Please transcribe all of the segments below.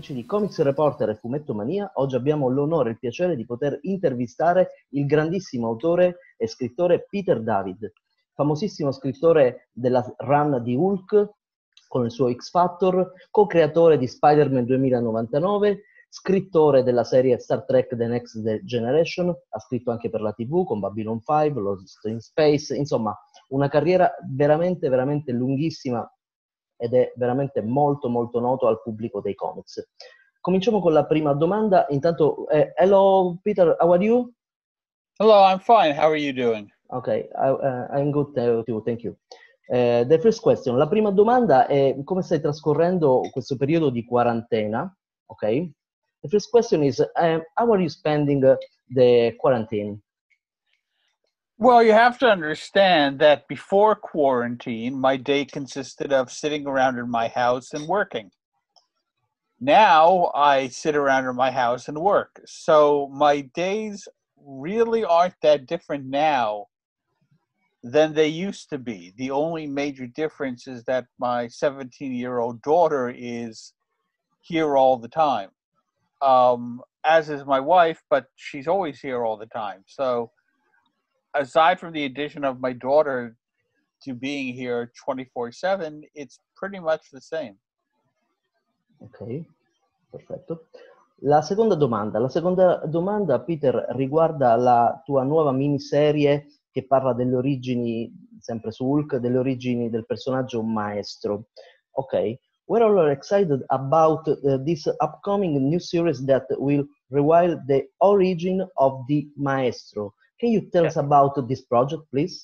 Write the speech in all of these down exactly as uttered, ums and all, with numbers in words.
amici di Comics Reporter e Fumetto Mania, oggi abbiamo l'onore e il piacere di poter intervistare il grandissimo autore e scrittore Peter David, famosissimo scrittore della run di Hulk con il suo X Factor, co-creatore di Spider-Man duemilanovantanove, scrittore della serie Star Trek The Next Generation, ha scritto anche per la tivù con Babylon cinque, Lost in Space, insomma una carriera veramente, veramente lunghissima ed è veramente molto molto noto al pubblico dei comics. Cominciamo con la prima domanda. Intanto, eh, hello Peter, how are you? Hello, I'm fine. How are you doing? Okay, I, uh, I'm good too, thank you. Uh, the first question, la prima domanda è come stai trascorrendo questo periodo di quarantena, ok? The first question is, um, how are you spending uh, the quarantine? Well, you have to understand that before quarantine, my day consisted of sitting around in my house and working. Now I sit around in my house and work. So my days really aren't that different now than they used to be. The only major difference is that my seventeen-year-old daughter is here all the time, um, as is my wife, but she's always here all the time. So aside from the addition of my daughter to being here twenty-four seven, it's pretty much the same. Ok, perfetto. La seconda domanda, la seconda domanda, Peter, riguarda la tua nuova miniserie che parla delle origini, sempre su Hulk, delle origini del personaggio Maestro. Ok, we're all excited about uh, this upcoming new series that will reveal the origin of the Maestro. Can you tell us about this project, please?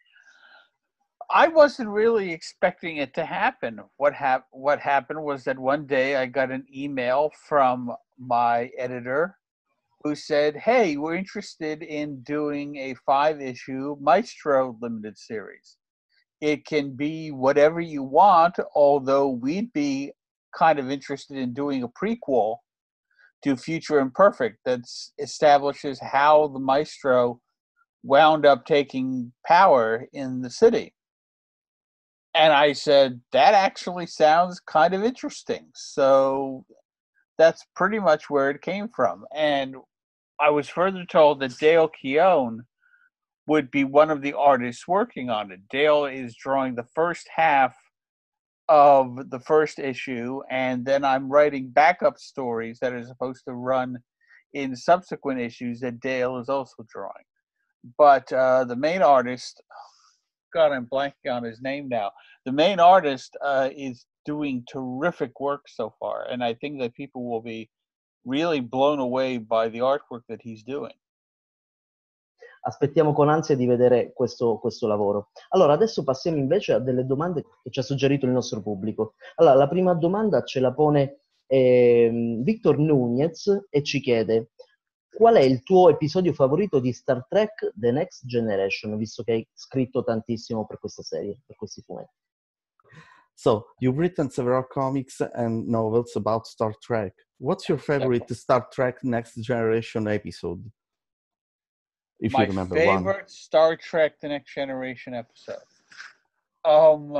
I wasn't really expecting it to happen. What, hap- what happened was that one day I got an email from my editor who said, hey, we're interested in doing a five-issue Maestro limited series. It can be whatever you want, although we'd be kind of interested in doing a prequel to Future Imperfect that establishes how the Maestro wound up taking power in the city. And I said, that actually sounds kind of interesting. So that's pretty much where it came from. And I was further told that Dale Keown would be one of the artists working on it. Dale is drawing the first half of the first issue, and then I'm writing backup stories that are supposed to run in subsequent issues that Dale is also drawing. But uh, the main artist, God, I'm blanking on his name now. The main artist uh, is doing terrific work so far, and I think that people will be really blown away by the artwork that he's doing. Aspettiamo con ansia di vedere questo, questo lavoro. Allora, adesso passiamo invece a delle domande che ci ha suggerito il nostro pubblico. Allora, la prima domanda ce la pone eh, Victor Nunez e ci chiede: qual è il tuo episodio favorito di Star Trek The Next Generation, visto che hai scritto tantissimo per questa serie, per questi fumetti? So, you've written several comics and novels about Star Trek. What's your favorite Star Trek Next Generation episode? If My you remember favorite one. Star Trek The Next Generation episode. Um,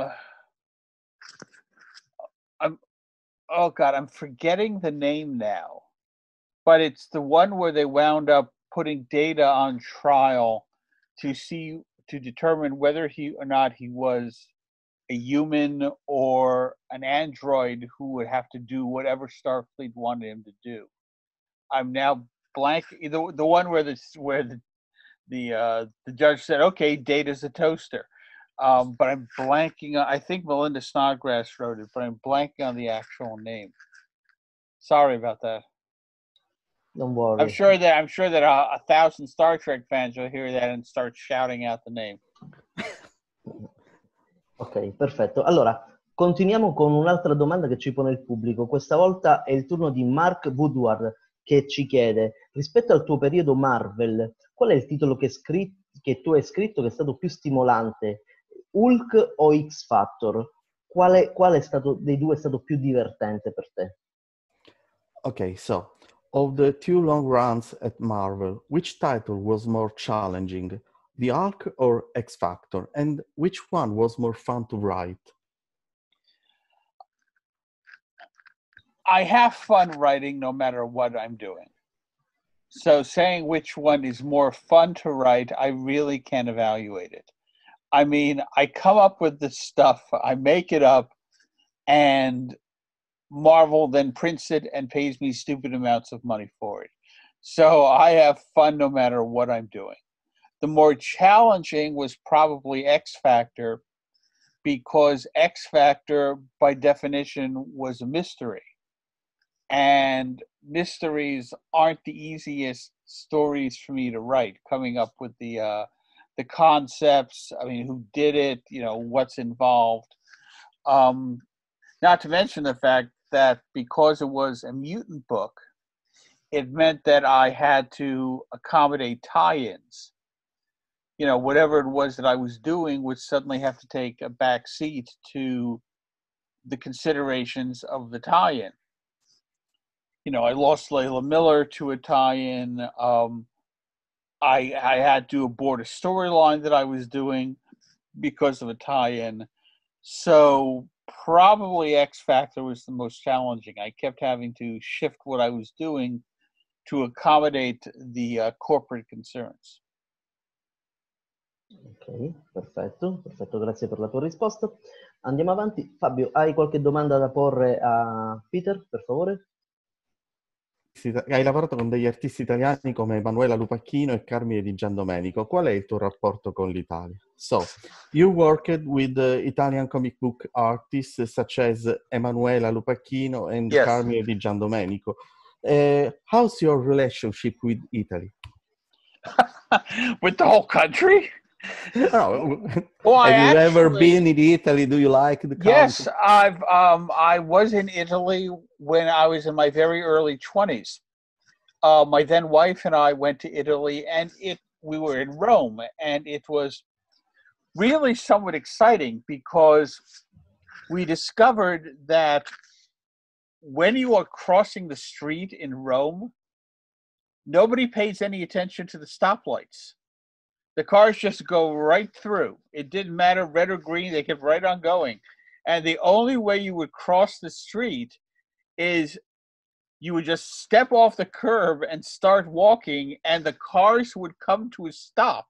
I'm, oh God, I'm forgetting the name now. But it's the one where they wound up putting Data on trial to see, to determine whether he or not he was a human or an android who would have to do whatever Starfleet wanted him to do. I'm now blank. The, the one where the where the the uh, the judge said, "Okay, Data's a toaster," um, but I'm blanking. On, I think Melinda Snodgrass wrote it, but I'm blanking on the actual name. Sorry about that. Don't worry. I'm sure that I'm sure that a, a thousand Star Trek fans will hear that and start shouting out the name. Ok, perfetto. Allora, continuiamo con un'altra domanda che ci pone il pubblico. Questa volta è il turno di Mark Woodward che ci chiede: rispetto al tuo periodo Marvel, qual è il titolo che, scri- che tu hai scritto che è stato più stimolante? Hulk o X Factor? Quale, quale è stato, dei due è stato più divertente per te? Okay, so, of the two long runs at Marvel, which title was more challenging? The Hulk or X Factor? And which one was more fun to write? I have fun writing no matter what I'm doing. So saying which one is more fun to write, I really can't evaluate it. I mean, I come up with this stuff, I make it up, and Marvel then prints it and pays me stupid amounts of money for it. So I have fun no matter what I'm doing. The more challenging was probably X Factor, because X Factor, by definition, was a mystery. And mysteries aren't the easiest stories for me to write, coming up with the uh, the concepts, I mean, who did it, you know, what's involved. Um, not to mention the fact that because it was a mutant book, it meant that I had to accommodate tie-ins. You know, whatever it was that I was doing would suddenly have to take a back seat to the considerations of the tie-in. You know, I lost Layla Miller to a tie-in. Um, I, I had to abort a storyline that I was doing because of a tie-in. So probably X Factor was the most challenging. I kept having to shift what I was doing to accommodate the uh, corporate concerns. Ok, perfetto, perfetto, grazie per la tua risposta. Andiamo avanti. Fabio, hai qualche domanda da porre a Peter, per favore? Hai lavorato con degli artisti italiani come Emanuela Lupacchino e Carmine Di Giandomenico. Qual è il tuo rapporto con l'Italia? So, you worked with uh, Italian comic book artists such as Emanuela Lupacchino and Yes. Carmine Di Giandomenico. Uh, how's your relationship with Italy? With the whole country? No. Well, I Have you ever actually- been in Italy? Do you like the country? Yes, I've um, I was in Italy when I was in my very early twenties. Uh, my then wife and I went to Italy, and it we were in Rome, and it was really somewhat exciting because we discovered that when you are crossing the street in Rome, nobody pays any attention to the stoplights. The cars just go right through. It didn't matter red or green, they kept right on going. And the only way you would cross the street is you would just step off the curb and start walking, and the cars would come to a stop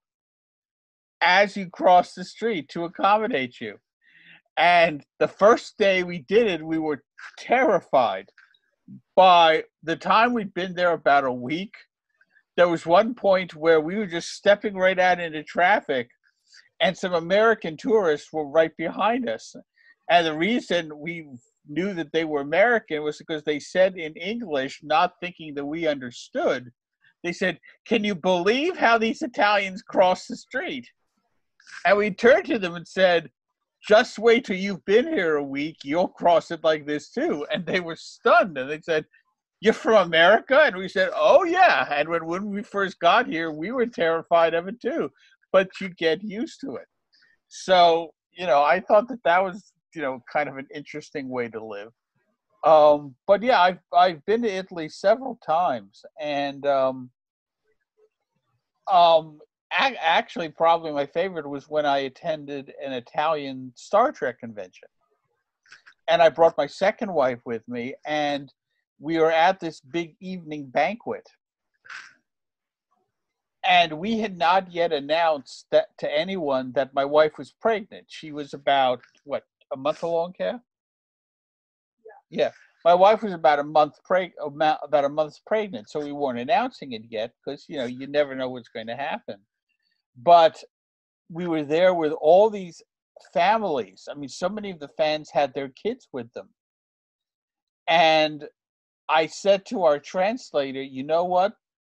as you cross the street to accommodate you. And the first day we did it, we were terrified. By the time we'd been there about a week, there was one point where we were just stepping right out into traffic, and some American tourists were right behind us. And the reason we knew that they were American was because they said in English, not thinking that we understood, they said, "Can you believe how these Italians cross the street?" And we turned to them and said, "Just wait till you've been here a week, you'll cross it like this too." And they were stunned, and they said, "You're from America?" And we said, "Oh yeah." And when, when we first got here, we were terrified of it too, but you get used to it. So, you know, I thought that that was, you know, kind of an interesting way to live. Um, but yeah, I've, I've been to Italy several times, and um, um, ac- actually probably my favorite was when I attended an Italian Star Trek convention. And I brought my second wife with me, and we were at this big evening banquet, and we had not yet announced that to anyone that my wife was pregnant. She was about, what, a month along, Kat? Yeah. Yeah. My wife was about a month preg- about a month pregnant, so we weren't announcing it yet because, you know, you never know what's going to happen. But we were there with all these families. I mean, so many of the fans had their kids with them. And I said to our translator, "You know what?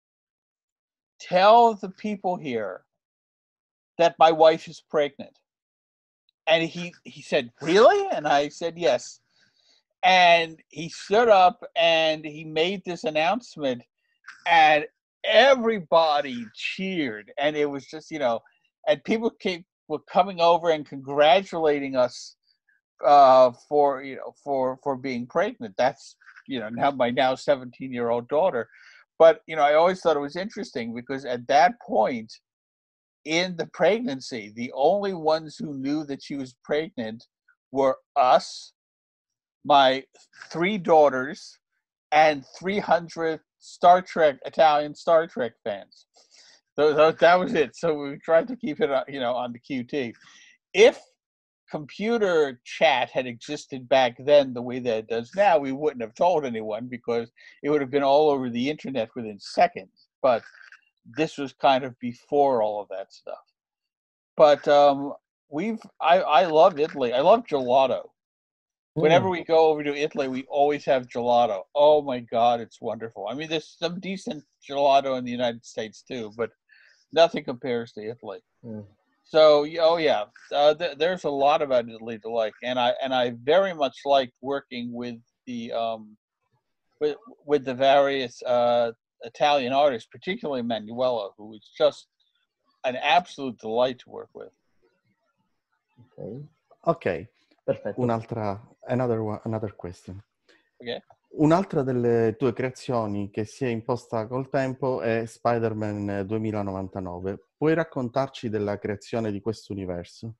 Tell the people here that my wife is pregnant." And he, he said, "Really?" And I said, "Yes." And he stood up and he made this announcement, and everybody cheered. And it was just, you know, and people came, were coming over and congratulating us uh, for, you know, for, for being pregnant. That's, you know, now my now seventeen year old daughter. But, you know, I always thought it was interesting because at that point in the pregnancy, the only ones who knew that she was pregnant were us, my three daughters, and three hundred Star Trek, Italian Star Trek fans. So, so that was it. So we tried to keep it, you know, on the Q T. If computer chat had existed back then the way that it does now, we wouldn't have told anyone because it would have been all over the internet within seconds. But this was kind of before all of that stuff. But um, we've, I, I love Italy. I love gelato. Whenever Mm. we go over to Italy, we always have gelato. Oh my God, it's wonderful. I mean, there's some decent gelato in the United States too, but nothing compares to Italy. Mm. So, oh yeah, uh, th- there's a lot about Italy to like, and I and I very much liked working with the um, with with the various uh, Italian artists, particularly Manuela, who was just an absolute delight to work with. Ok, Ok, perfetto. un'altra, another, one- another question. Okay. Un'altra delle tue creazioni che si è imposta col tempo è Spider-Man duemilanovantanove. Puoi raccontarci della creazione di questo universo?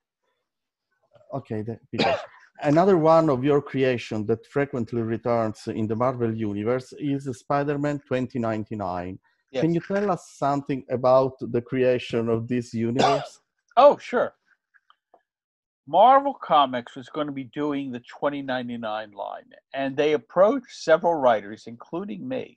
Ok, Peter. Another one of your creation that frequently returns in the Marvel Universe is Spider-Man twenty ninety-nine. Yes. Can you tell us something about the creation of this universe? Oh, sure. Marvel Comics was going to be doing the twenty ninety-nine line, and they approached several writers, including me,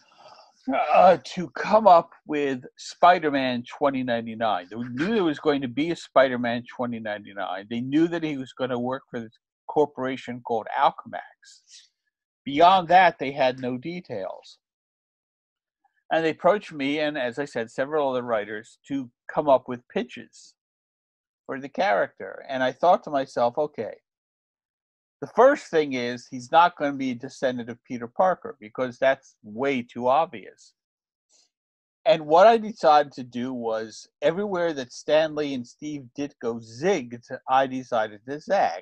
uh, to come up with Spider-Man twenty ninety-nine. They knew there was going to be a Spider-Man twenty ninety-nine. They knew that he was going to work for this corporation called Alchemax. Beyond that, they had no details. And they approached me and, as I said, several other writers to come up with pitches for the character. And I thought to myself, okay, the first thing is he's not going to be a descendant of Peter Parker because that's way too obvious. And what I decided to do was everywhere that Stan Lee and Steve Ditko zigged, I decided to zag.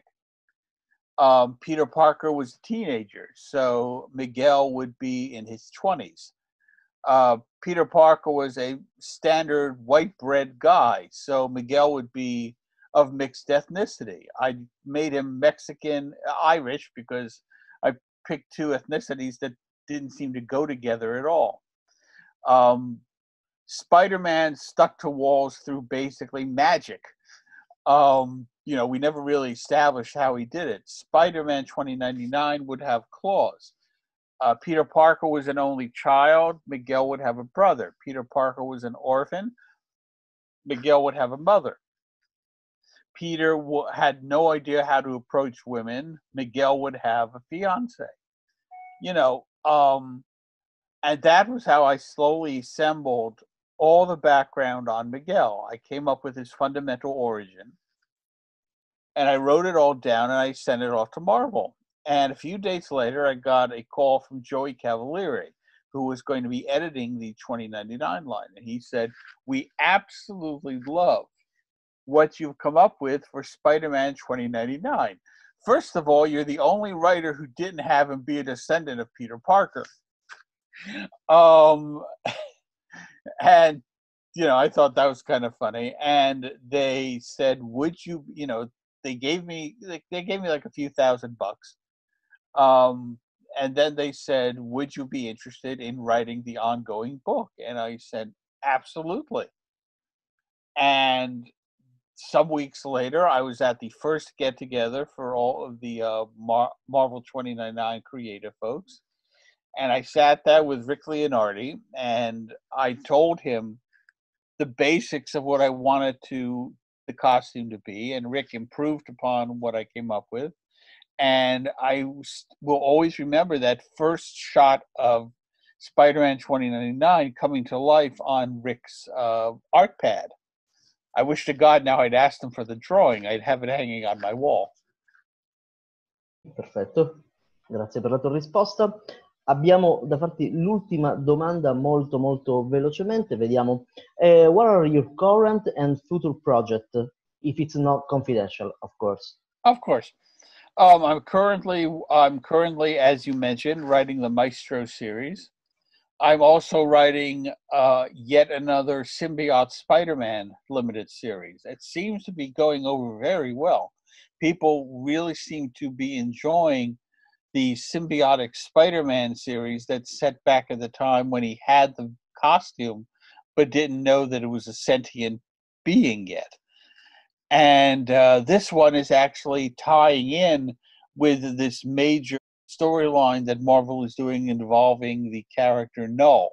Um, Peter Parker was a teenager, so Miguel would be in his twenties. Uh, Peter Parker was a standard white bread guy, so Miguel would be of mixed ethnicity. I made him Mexican Irish because I picked two ethnicities that didn't seem to go together at all. Um, Spider-Man stuck to walls through basically magic. Um, you know, we never really established how he did it. Spider-Man twenty ninety-nine would have claws. Uh, Peter Parker was an only child. Miguel would have a brother. Peter Parker was an orphan. Miguel would have a mother. Peter w- had no idea how to approach women. Miguel would have a fiance. You know, um, and that was how I slowly assembled all the background on Miguel. I came up with his fundamental origin, and I wrote it all down, and I sent it off to Marvel. And a few days later, I got a call from Joey Cavalieri, who was going to be editing the twenty ninety-nine line. And he said, we absolutely love what you've come up with for Spider-Man twenty ninety-nine. First of all, you're the only writer who didn't have him be a descendant of Peter Parker. Um, and, you know, I thought that was kind of funny. And they said, would you, you know, they gave me, they gave me like a few thousand bucks. Um, and then they said, would you be interested in writing the ongoing book? And I said, absolutely. And some weeks later, I was at the first get together for all of the uh, Mar- Marvel twenty ninety-nine creative folks. And I sat there with Rick Leonardi and I told him the basics of what I wanted to the costume to be. And Rick improved upon what I came up with. And I will always remember that first shot of Spider-Man twenty ninety-nine coming to life on Rick's uh, art pad. I wish to God now I'd asked him for the drawing. I'd have it hanging on my wall. Perfetto, grazie per la tua risposta. Abbiamo da farti l'ultima domanda molto molto velocemente. Vediamo. Uh, what are your current and future projects, if it's not confidential, of course? Of course. Um, I'm currently, I'm currently, as you mentioned, writing the Maestro series. I'm also writing uh, yet another Symbiote Spider-Man limited series. It seems to be going over very well. people really seem to be enjoying the symbiotic Spider-Man series that's set back at the time when he had the costume, but didn't know that it was a sentient being yet. And uh, this one is actually tying in with this major storyline that Marvel is doing involving the character Null.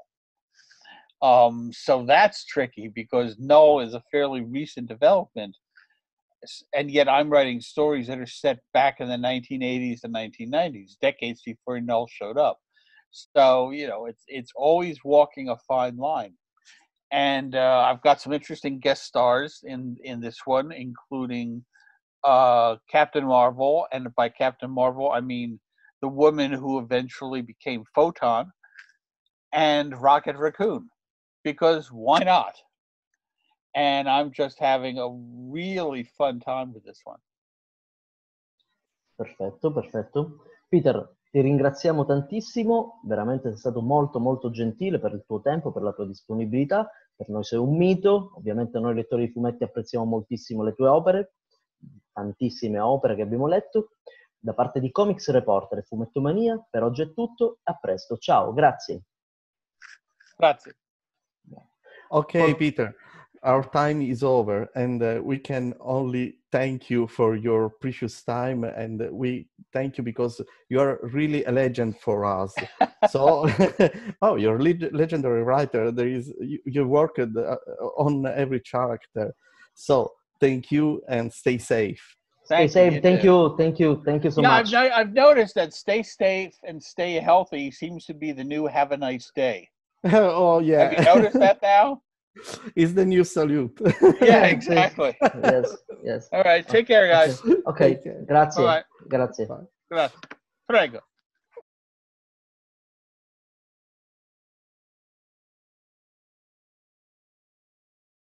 Um, so that's tricky because Null is a fairly recent development. And yet I'm writing stories that are set back in the nineteen eighties and nineteen nineties, decades before Null showed up. So, you know, it's it's always walking a fine line. And uh, I've got some interesting guest stars in, in this one, including uh, Captain Marvel. And by Captain Marvel, I mean the woman who eventually became Photon, and Rocket Raccoon. Because why not? And I'm just having a really fun time with this one. Perfetto, perfetto. Peter, ti ringraziamo tantissimo, veramente sei stato molto molto gentile per il tuo tempo, per la tua disponibilità. Per noi sei un mito, ovviamente noi lettori di fumetti apprezziamo moltissimo le tue opere, tantissime opere che abbiamo letto. Da parte di Comics Reporter e Fumettomania, per oggi è tutto, a presto, ciao, grazie. Grazie. Okay, For- Peter, our time is over, and uh, we can only thank you for your precious time, and we thank you because you are really a legend for us. So, oh, you're a leg- legendary writer. There is you, you worked uh, on every character. So, thank you and stay safe. Stay Thank safe, you. thank you, thank you, thank you so yeah, much. I've, no- I've noticed that stay safe and stay healthy seems to be the new have a nice day. Oh, yeah. Have you noticed that now? It's the new salute. Yeah, exactly. Yes, yes. All right, take care, guys. Ok, Take care. grazie, Bye. grazie. Bye. Grazie. Prego.